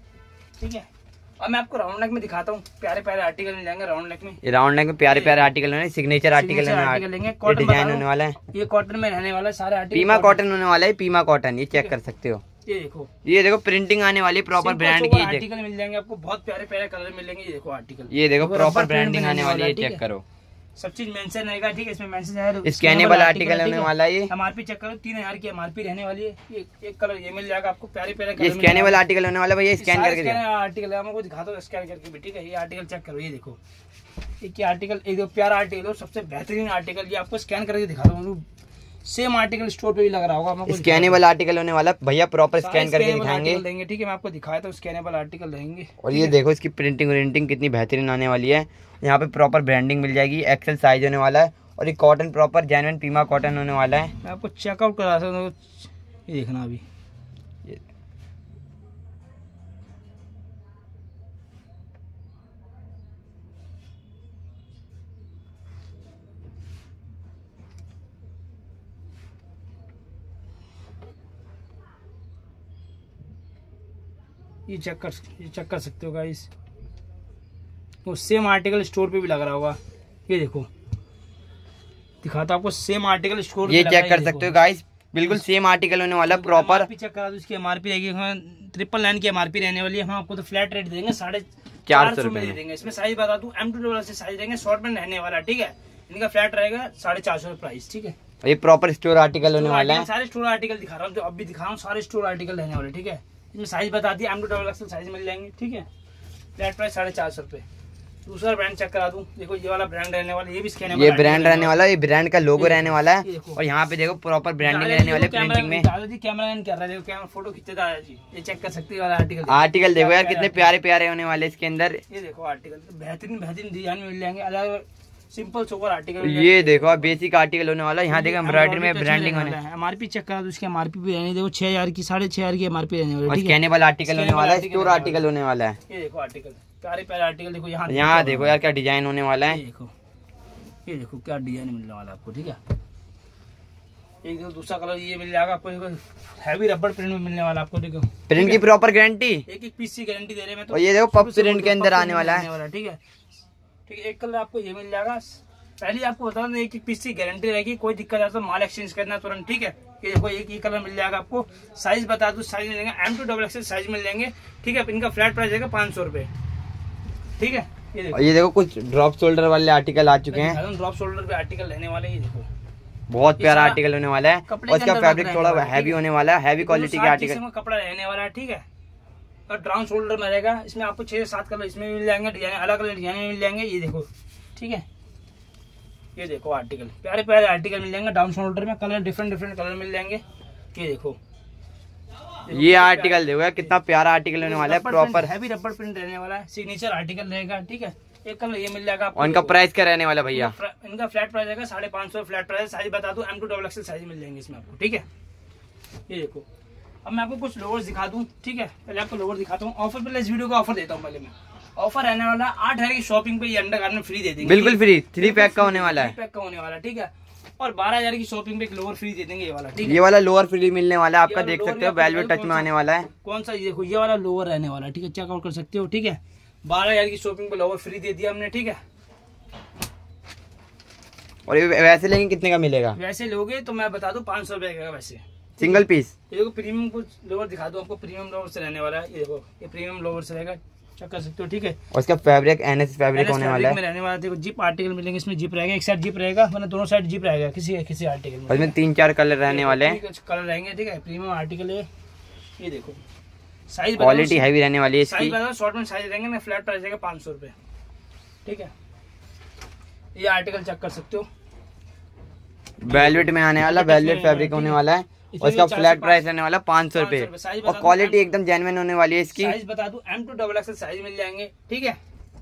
ठीक है। अब मैं आपको राउंड नेक में दिखाता हूँ, प्यारे प्यारे आर्टिकल मिल जाएंगे राउंड नेक में। ये राउंड नेक में प्यारे प्यारे आर्टिकल होने, सिग्नेचर आर्टिकल लेंगे, डिजाइन होने वाला है। ये कॉटन में रहने वाला है सारे आर्टिकल, पीमा कॉटन होने वाला है, पीमा कॉटन, ये चेक कर सकते हो। ये देखो ये देखो प्रिंटिंग आने वाली प्रॉपर ब्रांड की आर्टिकल मिल जाएंगे आपको, बहुत प्यारे प्यारे कलर मिलेंगे। ये देखो आर्टिकल, ये देखो प्रॉपर ब्रांडिंग आने वाली है, चेक करो सब चीज मेंशन रहेगा, ठीक है। इसमें मेंशन है, स्कैनेबल आर्टिकल होने वाला है। ये एमआरपी चेक करो, तीन हजार की एमआरपी रहने वाली है। ये एक कलर ये मिल जाएगा आपको, प्यारे प्यारे ये स्कैनेबल आर्टिकल होने वाला है भैया, स्कैन करके आर्टिकल आपको दिखाता हूँ स्कैन करके भी, ठीक है। ये आर्टिकल चेक करो, ये देखो ये क्या आर्टिकल, एक प्यारा आर्टिकल, सबसे बेहतरीन आर्टिकल, ये आपको स्कैन करके दिखाता हूँ। सेम आर्टिकल स्टोर पे भी लग रहा होगा, स्कैनेबल आर्टिकल होने वाला भैया, प्रॉपर स्कैन करके दिखाएंगे, ठीक है। मैं आपको दिखाया था स्कैनेबल आर्टिकल रहेंगे। और ये देखो इसकी प्रिंटिंग प्रिंटिंग कितनी बेहतरीन आने वाली है। यहाँ पे प्रॉपर ब्रांडिंग मिल जाएगी, एक्सेल साइज होने वाला है, और ये cotton proper genuine pima cotton होने वाला है। मैं आपको चेकआउट करा सकता हूँ, ये देखना अभी ये चेक कर ये चेक कर सकते हो गाइस, वो सेम आर्टिकल स्टोर पे भी लग रहा होगा। ये देखो दिखाता आपको, सेम आर्टिकल स्टोर ये चेक कर सकते हो गाइस, बिल्कुल सेम आर्टिकल होने वाला प्रॉपर। चेक करा दो, इसकी एमआरपी रहेगी ट्रिपल नाइन की एमआरपी रहने वाली है। हम आपको तो फ्लैट रेट देंगे, साढ़े चार सौ में दे देंगे। इसमें साइज बता दूं, एम टू डबल से साइज रहेंगे, शॉर्ट में रहने वाला, ठीक है। इनका फ्लैट रहेगा साढ़े चार सौ प्राइस, ठीक है। ये प्रॉपर स्टोर आर्टिकल होने वाला है। सारे स्टोर आर्टिकल दिखा रहा हूँ, जो अब भी दिखा रहा हूँ, सारे स्टोर आर्टिकल रहने वाले, ठीक है। इसमें साइज बता दिया, M to double XL size मिल जाएंगे, ठीक है। फ्लैट प्राइस साढ़े चार सौ रुपये। दूसरा ब्रांड चेक करा दूं, देखो ये वाला ब्रांड रहने वाला, ये भी स्कैनेबल, ये ब्रांड रहने वाला, ये ब्रांड का लोगो रहने वाला है। और यहाँ पे देखो प्रॉपर ब्रांडिंग रहने वाले प्रिंटिंग में। दादाजी कैमरा मैन कर रहा है, देखो कैमरा फोटो खींचते दादाजी, ये चेक कर सकते हो आर्टिकल। आर्टिकल देखो यार कितने प्यारे प्यारे होने वाले इसके अंदर। ये देखो आर्टिकल बेहतरीन बेहतरीन डिजाइन मिल जाएंगे, अलग सिंपल सोबर आर्टिकल। ये देखो बेसिक आर्टिकल होने वाला, यहाँ देखो एम्ब्रॉयडरी में ब्रांडिंग होने वाला है। एमआरपी चेक करा तो उसकी एमआरपी भी रहने, देखो छह हजार की साढ़े छह हजार की एमआरपी रहने वाली है। स्कैनेबल आर्टिकल होने वाला है, स्टोर आर्टिकल होने वाला है। ये देखो आर्टिकल, प्यारे प्यारे आर्टिकल देखो यहाँ यहाँ देखो यार क्या डिजाइन होने वाला है। ये देखो, ये देखो क्या डिजाइन मिलने वाला है आपको, ठीक है। एक देखो दूसरा कलर ये मिल जाएगा आपको, हैवी रबड़ प्रिंट में मिलने वाला आपको, देखो प्रिंट की प्रॉपर गारंटी, एक एक पीस की गारंटी दे रहे हैं। और ये देखो पफ प्रिंट के अंदर आने वाला है, ठीक है। ठीक है, एक कलर आपको ये मिल जाएगा। पहले आपको बता दें एक एक पीस की गारंटी रहेगी, कोई दिक्कत है तो माल एक्सचेंज करना तुरंत, ठीक है। ये देखो एक ही कलर मिल जाएगा आपको। साइज बता दूं, साइज मिलेंगे M to double XL size मिल जाएंगे, ठीक है। इनका फ्लैट प्राइस रहेगा पाँच सौ रुपए, ठीक है। ये देखो, ये देखो कुछ ड्रॉप शोल्डर वाले आर्टिकल आ चुके हैं, ड्रॉप शोल्डर पे आर्टिकल रहने वाले। ये देखो बहुत प्यारा आर्टिकल होने वाला है, और इसका फैब्रिक थोड़ा हैवी होने वाला है, हैवी क्वालिटी का आर्टिकल कपड़ा रहने वाला है, ठीक है। और ड्राउन शोल्डर में रहेगा, इसमें आपको छह से सात कलर इसमें मिल जाएंगे, डिजाइन अलग अलग डिजाइन में मिल जाएंगे। ये देखो, ठीक है। ये देखो आर्टिकल, प्यारे प्यारे आर्टिकल मिल जाएंगे डाउन शोल्डर में, कलर डिफरेंट डिफरेंट कलर मिल जाएंगे। ये देखो, ये आर्टिकल देखो यार कितना प्यारा आर्टिकल होने वाला है, प्रॉपर हैवी रबड़ प्रिंट रहने वाला है, सिग्नेचर आर्टिकल रहेगा, ठीक है। एक कलर ये मिल जाएगा आपको। और इनका प्राइस क्या रहने वाला भैया? इनका फ्लैट प्राइस रहेगा साढ़े पाँच सौ फ्लैट प्राइस। साइज बता दूं, M to double XL size मिल जाएंगे इसमें आपको, ठीक है। ये देखो, अब मैं आपको कुछ लोअर दिखा दूं, ठीक है। पहले आपको लोअर दिखाता हूँ, ऑफर पहले इस वीडियो का ऑफर देता हूँ। पहले मैं ऑफर रहने वाला आठ हजार की शॉपिंग पे ये अंडर गारमेंट फ्री दे देंगे, बिल्कुल फ्री, थ्री पैक का होने वाला है, पैक का होने वाला, ठीक है। और बारह हजार की शॉपिंग पे एक लोअर फ्री दे देंगे, ये वाला, ठीक है। ये वाला लोअर फ्री मिलने वाला है आपका, देख सकते हो वेलवेट टच में आने वाला है। कौन सा? ये देखो, ये वाला लोअर रहने वाला है, ठीक है। चेकआउट कर सकते हो, ठीक है। बारह हजार की शॉपिंग पे लोअर फ्री दे दिया हमने, ठीक है। और ये वैसे लेंगे कितने का मिलेगा? वैसे लोगे तो मैं बता दूं पाँच सौ रुपए का वैसे सिंगल पीस। ये देखो प्रीमियम कुछ लोअर दिखा दूं आपको, प्रीमियम लोअर से रहने वाला है। ये देखो, ये प्रीमियम लोअर से रहेगा, चेक कर सकते हो, ठीक है। और इसका फैब्रिक एनएस फैब्रिक होने वाला है, में रहने वाला है। देखो जिप आर्टिकल मिलेंगे, इसमें जिप रहेगा, एक साइड जिप रहेगा, मतलब दोनों साइड जिप रहेगा किसी किसी आर्टिकल में। इसमें तीन चार कलर रहने वाले हैं, कलर रहेंगे, ठीक है। प्रीमियम आर्टिकल है। ये देखो साइज, क्वालिटी हैवी रहने वाली है इसकी। साइज बताओ, शॉर्ट में साइज रहेंगे, मैं फ्लैट प्राइस रहेगा पाँच सौ रुपये, ठीक है। ये आर्टिकल चेक कर सकते हो, वेलवेट में आने वाला, वेलवेट फैब्रिक होने वाला है, और इसका फ्लैट प्राइस रहने वाला पाँच सौ रुपए। और क्वालिटी एकदम जेन्युइन होने वाली है इसकी। साइज बता दूं, M to double XL size मिल जाएंगे, ठीक है।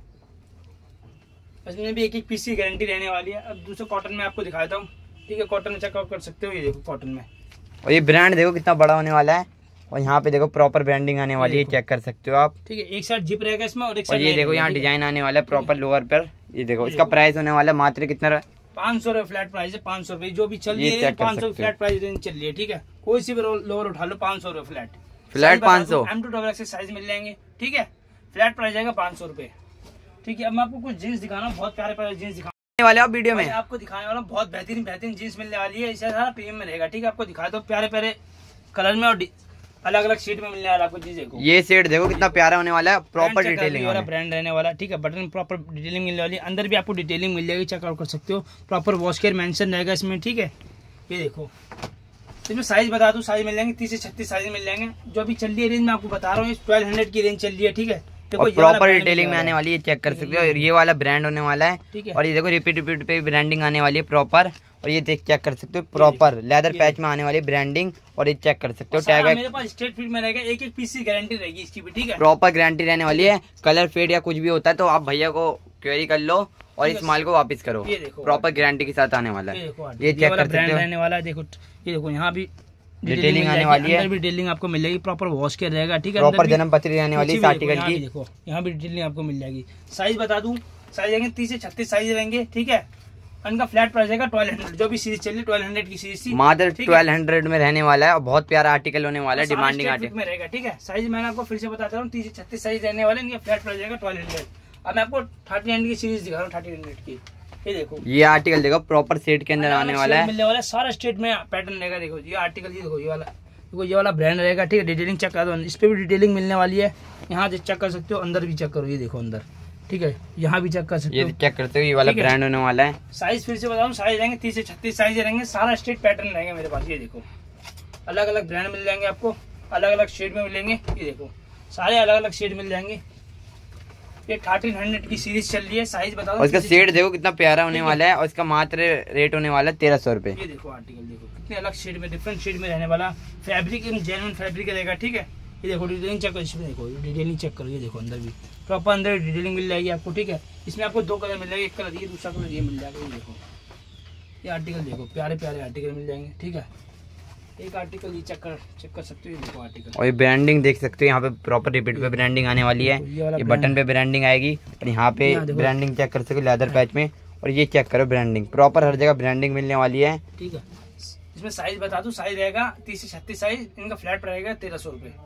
इसमें भी एक एक पीस की गारंटी रहने वाली है। अब दूसरे कॉटन में आपको दिखाता हूँ, ठीक है। कॉटन में चेकआउट कर सकते हो, ये देखो कॉटन में। और ये ब्रांड देखो कितना बड़ा होने वाला है, और यहाँ पे देखो प्रॉपर ब्रांडिंग आने वाली है, चेक कर सकते हो आप, ठीक है। एक साइड जिप रहेगा इसमें, और एक साइड ये देखो यहाँ डिजाइन आने वाला है प्रॉपर लोअर पर। ये देखो इसका प्राइस होने वाला है मात्र कितना? पाँच सौ रुपए फ्लैट प्राइस है, पाँच सौ रुपए जो भी चल रही है, पाँच सौ फ्लैट प्राइस रेंज चल रही है, ठीक है। कोई सी भी लोअर उठा लो, पाँच सौ रुपए फ्लैट फ्लैट पाँच सौ M to double XL size मिल जाएंगे, ठीक है। फ्लैट प्राइस आएगा पाँच सौ रुपए, ठीक है। अब मैं आपको कुछ जीन्स दिखाना, बहुत प्यारे प्यारे जीन्स दिखाने वाले आप वीडियो में आपको दिखाने वाला, बहुत बेहतरीन बेहतरीन जीन्स मिलने वाली है। इसे सारा प्रीमियम में रहेगा, ठीक है। आपको दिखा दो प्यारे प्यारे कलर में और अलग अलग शेड में मिलने वाला आपको चीज। देखो ये सेट देखो कितना प्यारा होने वाला है, प्रॉपर डिटेलिंग वाला ब्रांड रहने वाला, ठीक है। बटन प्रॉपर डिटेलिंग मिलने वाली, अंदर भी आपको डिटेलिंग मिल जाएगी, चेकआउट कर सकते हो। प्रॉपर वॉश केयर मेंशन रहेगा इसमें, ठीक है। ये देखो, इसमें साइज बता दूं, साइज मिल जाएंगे तीस से छत्तीस साइज मिल जाएंगे। जो अभी चल रही है रेंज में आपको बता रहा हूँ, ट्वेल्व हंड्रेड की रेंज चल रही है, ठीक है। देखो प्रॉपर डिटेलिंग में आने वाली है, चेक कर सकते हो। ये वाला ब्रांड होने वाला है, ठीक है। और ये देखो रिपीट रिपीट पे ब्रांडिंग आने वाली है प्रॉपर, और ये देख चेक कर सकते हो प्रॉपर लेदर पैच में आने वाली ब्रांडिंग, और ये चेक कर सकते हो टैग मेरे पास स्ट्रेट फिट में रहेगा, एक एक पीस की गारंटी रहेगी इसकी भी, ठीक है। प्रॉपर गारंटी रहने वाली है। कलर फेड या कुछ भी होता है तो आप भैया को क्वेरी कर लो और इस माल को वापस करो, ये देखो प्रॉपर गारंटी के साथ आने वाला है। ये चेक कर सकते हो, रहने वाला है। देखो ये देखो, यहाँ भी डिटेलिंग आने वाली है, भी डिटेलिंग आपको मिलेगी, प्रॉपर वॉश के रहेगा, ठीक है। प्रॉपर जन्म पत्री रहने वाली आर्टिकल की। देखो यहाँ भी डिटेलिंग आपको मिल जाएगी। साइज बता दूं, साइज रहेंगे तीस से छत्तीस साइज रहेंगे, ठीक है। इनका फ्लैट प्राइस रहेगा ट्वेल्व हंड्रेड, जो भी सीरीज चलिए ट्वेल्व हंड्रेड की सीरीज थी, मात्र ट्वेल्व हंड्रेड में रहने वाला है, और बहुत प्यारा आर्टिकल होने वाला है, डिमांडिंग आर्टिकल में रहेगा, ठीक है। साइज मैंने आपको फिर से बताता हूँ, तीस से छत्तीस साइज रहने वाले, इनका फ्लैट प्राइस रहेगा ट्वेल्व हंड्रेड। अब मैं आपको थर्टी हंड्रेड की सीरीज दिखा रहा हूँ, थर्टी हंड्रेड की। ये देखो, ये आर्टिकल देखो प्रॉपर सेट के अंदर आने वाला है, मिलने वाला है, सारा स्टेट में पैटर्न रहेगा। देखो ये आर्टिकल, ये देखो ये वाला, देखो ये वाला ब्रांड रहेगा, ठीक है। डिटेलिंग चेक कर दो, इस पे भी डिटेलिंग मिलने वाली है। यहाँ से चेक कर सकते हो, अंदर भी चेक करो, ये देखो अंदर, ठीक है। यहाँ भी चेक कर सकते हो, ये चेक करते हो, ये वाला ब्रांड होने वाला है। साइज फिर से बताऊँ, साइज रहेंगे तीस से छत्तीस साइज रहेंगे, सारा स्टेट पैटर्न रहेंगे मेरे पास। ये देखो अलग अलग ब्रांड मिल जाएंगे आपको, अलग अलग शेड में मिलेंगे। ये देखो सारे अलग अलग शेड मिल जाएंगे। ये थर्टीन हंड्रेड की सीरीज चल रही है। साइज बताओ। और इसका शेड देखो कितना प्यारा होने वाला है, और इसका मात्र रेट होने वाला है तेरह सौ रुपए। ये देखो आर्टिकल देखो कितने अलग शेड में, डिफरेंट शेड में रहने वाला। फैब्रिक जेन्युइन फैब्रिक रहेगा, ठीक है। ये देखो डिटेलिंग चेक करो, इसमें देखो डिटेलिंग चेक करो। ये देखो अंदर भी प्रॉपर अंदर डिटेलिंग मिल जाएगी आपको, ठीक है। इसमें आपको दो कलर मिल जाएगा, एक कलर ये, दूसरा कलर ये मिल जाएगा। ये देखो ये आर्टिकल देखो, प्यारे प्यारे आर्टिकल मिल जाएंगे, ठीक है। एक आर्टिकल ये चेक कर चेक कर सकते हो। ये देखो आर्टिकल, और ये ब्रांडिंग देख सकते हो यहाँ पे प्रॉपर रिपीट पे ब्रांडिंग आने वाली है। ये बटन पे ब्रांडिंग आएगी, और यहाँ पे ब्रांडिंग चेक कर सकते हो लेदर पैच में। और ये चेक करो ब्रांडिंग, प्रॉपर हर जगह ब्रांडिंग मिलने वाली है, ठीक है। इसमें साइज बता दूं, साइज रहेगा तीस से छत्तीस साइज, इनका फ्लैट रहेगा तेरह सौ रुपए।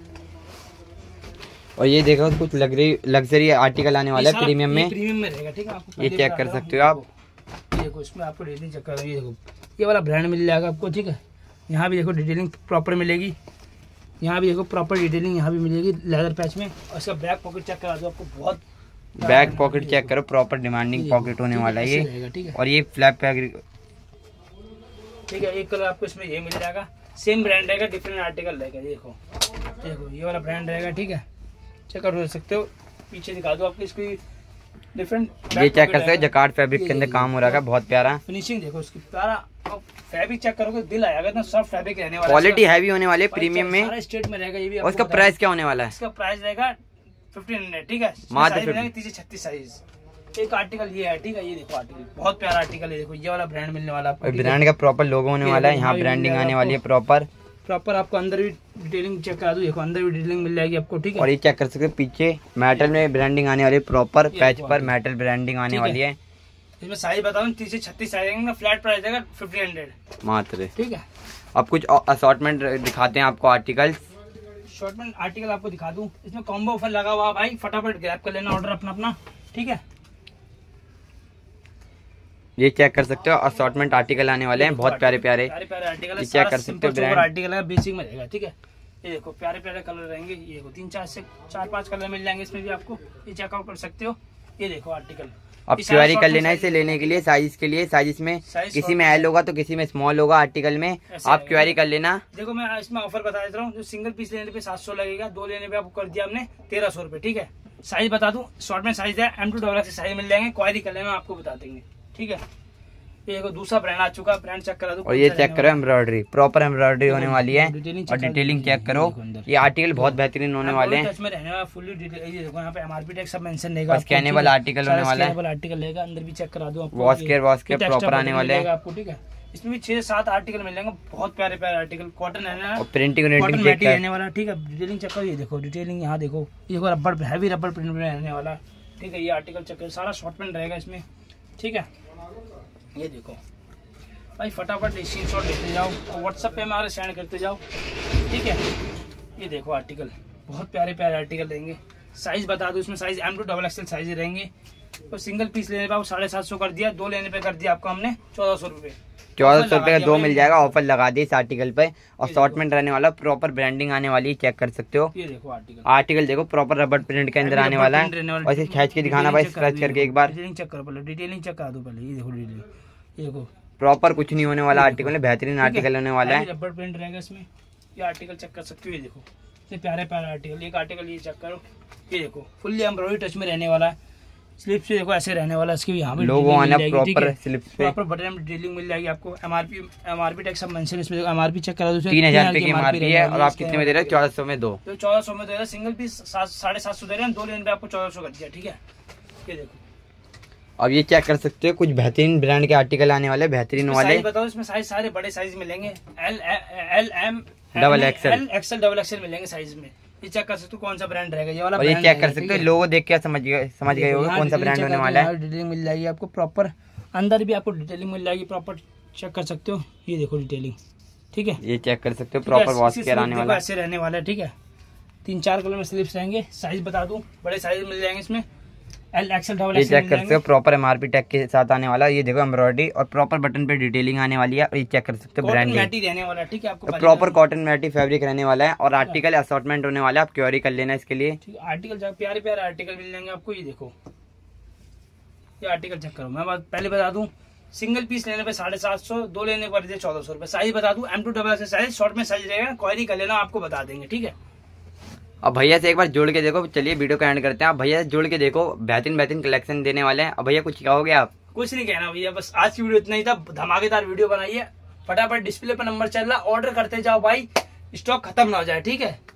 और ये देखो कुछ लग्जरी लग्जरी आर्टिकल आने वाला है प्रीमियम में, प्रीमियम में रहेगा, ठीक है। आपको ये चेक कर सकते हो आप। ये देखो इसमें आपको डिटेलिंग चेक करो। ये देखो ये वाला ब्रांड मिल जाएगा आपको, ठीक है। यहाँ भी देखो डिटेलिंग प्रॉपर मिलेगी, यहाँ भी देखो प्रॉपर डिटेलिंग यहाँ भी मिलेगी लेदर पैच में। और इसका बैक पॉकेट चेक करा दो आपको, बहुत बैक पॉकेट चेक करो, प्रॉपर डिमांडिंग पॉकेट होने वाला है ये, ठीक है। और ये फ्लैप पैक, ठीक है। एक कलर आपको इसमें ये मिल जाएगा, सेम ब्रांड रहेगा, डिफरेंट आर्टिकल रहेगा। देखो देखो ये वाला ब्रांड रहेगा, ठीक है। चेक कर सकते हो, पीछे दिखा दो आपको इसकी डिफरेंट। ये चेक कर सकते हो जकार्ड फैब्रिक के अंदर काम हो रहा है, बहुत प्यारा फिनिशिंग देखो इसकी, प्यारा फैब्रिक चेक करोगे दिल आएगा, इतना सॉफ्ट फैब्रिक रहने वाला है। क्वालिटी हैवी होने वाली है, प्रीमियम में सारा स्टेट में रहेगा ये भी। और इसका प्राइस क्या होने वाला है? इसका प्राइस रहेगा फिफ्टीन हंड्रेड, ठीक है। मात्र तीस से छत्तीस साइज। एक आर्टिकल ये है, ठीक है। ये देखो आर्टिकल बहुत प्यारा आर्टिकल है, देखो ये वाला ब्रांड मिलने वाला आपको, ब्रांड का प्रॉपर लोगो होने वाला है, यहाँ ब्रांडिंग आने वाली है प्रॉपर प्रॉपर आपको अंदर भी डिटेलिंग चेक करा दूं, देखो अंदर भी डिटेलिंग मिल जाएगी आपको, ठीक है। और ये चेक कर सकते हो पीछे मेटल में ब्रांडिंग आने वाली है, प्रॉपर पैच पर मेटल ब्रांडिंग आने वाली है। इसमें साइज बताऊं तीस से छत्तीस साइज, फ्लैट प्राइस रहेगा फिफ्टीन हंड्रेड मात्र, ठीक है। अब कुछ असॉर्टमेंट दिखाते हैं आपको आर्टिकल। शॉर्टमेंट आर्टिकल आपको दिखा दूं, इसमें कॉम्बो ऑफर लगा हुआ भाई, फटाफट ग्रैब कर लेना ऑर्डर अपना अपना, ठीक है। ये चेक कर सकते हो असॉर्टमेंट आर्टिकल आने वाले हैं, बहुत प्यारे प्यारे प्यारे प्यारे आर्टिकल है। चेक कर सकते हो, ब्रांड आर्टिकल है, बेसिक में रहेगा, ठीक है। ये देखो प्यारे प्यारे कलर रहेंगे, ये देखो तीन चार से चार पांच कलर मिल जाएंगे इसमें भी आपको, ये चेकआउट कर सकते हो। ये देखो आर्टिकल अब क्वेरी कर लेना इसे लेने के लिए, साइज के लिए, साइज में किसी में एल होगा तो किसी में स्मॉल होगा आर्टिकल में, आप क्वेरी कर लेना। देखो मैं इसमें ऑफर बता देता हूँ, जो सिंगल पीस लेने पे सात सौ लगेगा, दो लेने पे आपको कर दिया हमने तेरह सौ रुपए, ठीक है। साइज बता दूं, शॉर्ट में साइज है M to double X size मिल जाएंगे, क्वेरी कर लेना आपको बता देंगे, ठीक है। ये देखो दूसरा ब्रांड आ चुका, ब्रांड चेक करा दो। और ये चेक करो एम्ब्रॉयडरी, प्रॉपर एम्ब्रॉयडरी होने वाली है, और डिटेलिंग चेक करो। ये आर्टिकल बहुत बेहतरीन होने वाले हैं, इसमें रहने वाला फुल्ली डिटेल। ये देखो यहाँ पे एमआरपी टैग सब मेंशन रहेगा, स्कैनेबल आर्टिकल होने वाला है, आर्टिकल रहेगा। अंदर भी चेक करा दो आपको, wash care wash care proper आने वाले हैं आपको, ठीक है। इसमें भी छह सात आर्टिकल मिल जाएंगे, बहुत प्यारे प्यारे आर्टिकल, कॉटन रहना, प्रिंटिंग रहने वाला, ठीक है। डिटेलिंग चेक करो, ये देखो डिटेलिंग यहाँ देखो, ये देखो रबर हैवी रबर प्रिंट में रहने वाला, ठीक है। ये आर्टिकल चेक करो, सारा शॉर्टमेंट रहेगा इसमें, ठीक है। ये देखो भाई फटाफट स्क्रीन शॉट लेते जाओ और व्हाट्सएप पे हमारे सेंड करते जाओ, ठीक है। ये देखो आर्टिकल बहुत प्यारे प्यारे आर्टिकल रहेंगे। साइज बता दो, इसमें size M to double XL size रहेंगे। तो सिंगल पीस लेने पे साढ़े सात सौ कर दिया, दो लेने पे कर दिया आपको हमने चौदह सौ रुपये, चौदह सौ रुपये का दो मिल जाएगा, ऑफर लगा दी इस आर्टिकल पे। और शॉर्टमेंट रहने वाला, प्रॉपर ब्रांडिंग आने वाली, चेक कर सकते हो। ये देखो आर्टिकल आर्टिकल देखो प्रॉपर रबर प्रिंट के अंदर आने वाला है, और इसे खींच के दिखाना भाई, स्क्रैच करके एक बार डिटेलिंग चेक करो पहले, डिटेलिंग चेक करा दो पहले। ये देखो डिटेलिंग, ये देखो प्रॉपर कुछ नहीं होने वाला आर्टिकल है, बेहतरीन आर्टिकल होने वाला है, रबर प्रिंट रहेगा इसमें। ये आर्टिकल चेक कर सकते हो, ये देखो ये प्यारे प्यारे आर्टिकल। एक आर्टिकल ये चेक करो, ये देखो फुल्ली एम्ब्रॉयडरी टच में रहने वाला है, स्लिप से देखो ऐसे रहने वाला, इसके भी यहाँ पे लोगो आना प्रॉपर स्लिप पे, प्रॉपर बटन डिटेलिंग मिल जाएगी आपको। एमआरपी एमआरपी टैग सब मेंशन इसमें, एमआरपी चेक करा दो, तीन हजार रुपए की एमआरपी है, और आप कितने में दे रहे हो? चौदह सौ में दो, तो चौदह सौ में दे रहे हैं, सिंगल पीस साढ़े सात सौ दे रहे हैं, दो लेने पे आपको चौदह सौ कर दिया, ठीक है। ये देखो अब ये चेक कर सकते हो, कुछ बेहतरीन ब्रांड के आर्टिकल आने वाले, बेहतरीन वाले। बताओ इसमें साइज सारे बड़े साइज मिलेंगे, L L M double XL XL double XL मिलेंगे साइज में। ये चेक कर सकते हो कौन सा ब्रांड रहेगा, ये वाला। और ये चेक कर सकते हो, लोगो देख के समझ गए समझ गए होगे कौन सा ब्रांड होने वाला है। डिटेलिंग मिल जाएगी आपको प्रॉपर, अंदर भी आपको डिटेलिंग मिल जाएगी प्रॉपर, चेक कर सकते हो। ये देखो डिटेलिंग, ठीक है। ये चेक कर सकते हो, प्रॉपर वॉश केयर आने वाला है, ऐसे रहने वाला है, ठीक है। तीन चार कलर में स्लिप्स रहेंगे। साइज बता दूं, बड़े साइज मिल जाएंगे इसमें, एल एक्सएल डबल एक्सएल। ये चेक कर सकते हो, प्रॉपर एमआरपी टैग के साथ आने वाला। ये देखो एम्ब्रॉयडरी और प्रॉपर बटन पे डिटेलिंग आने वाली है। और ये चेक कर सकते हो ब्रांडिंग रहने वाला, ठीक है। आपको प्रॉपर कॉटन मैटी फैब्रिक रहने वाला है, और आर्टिकल असॉर्टमेंट होने वाला है, आप क्वेरी कर लेना इसके लिए। आर्टिकल प्यारे प्यारे आर्टिकल मिल जाएंगे आपको। ये देखो ये आर्टिकल चेक करो, मैं पहले बता दूं सिंगल पीस लेने पे साढ़े सात सौ, दो लेने पर पड़ते चौदह सौ रुपए। साइज बता दूं M to double X size, short में साइज रहेगा, क्वारी कर लेना, आपको बता देंगे, ठीक है। अब भैया से एक बार जोड़ के देखो, चलिए वीडियो का एंड करते हैं। आप भैया से जोड़ के देखो, बेहतरीन बेहतरीन कलेक्शन देने वाले हैं। अब भैया कुछ कहोगे आप? कुछ नहीं कहना भैया, बस आज की वीडियो इतना ही था। धमाकेदार वीडियो बनाइए, फटाफट डिस्प्ले पर नंबर चल रहा, ऑर्डर करते जाओ भाई, स्टॉक खत्म ना हो जाए, ठीक है।